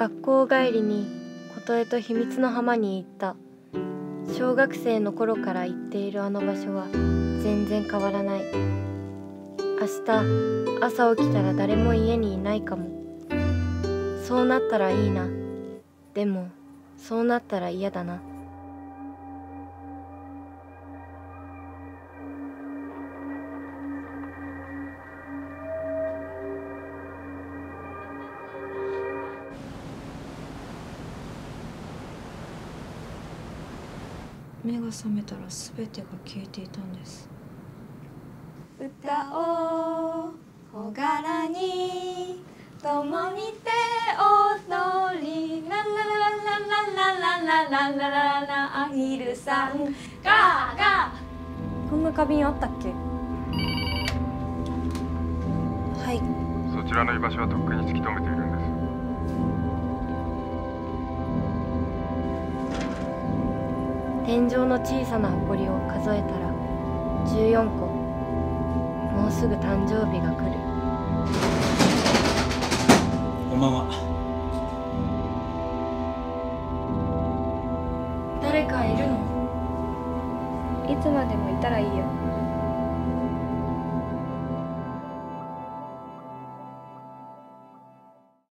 学校帰りに琴恵と秘密の浜に行った。小学生の頃から行っているあの場所は全然変わらない。明日朝起きたら誰も家にいないかも。そうなったらいいな。でもそうなったら嫌だな。 目が覚めたら全てが消えていたんです。 歌おう朗らに共に手を取りラララララララララララアヒルさんガーガー。 こんな花瓶あったっけ？ はい。 そちらの居場所はとっくに突き止めているんです。 天井の小さな埃を数えたら14個。もうすぐ誕生日が来る。 こんばんは。 誰かいるの？ いつまでもいたらいいよ。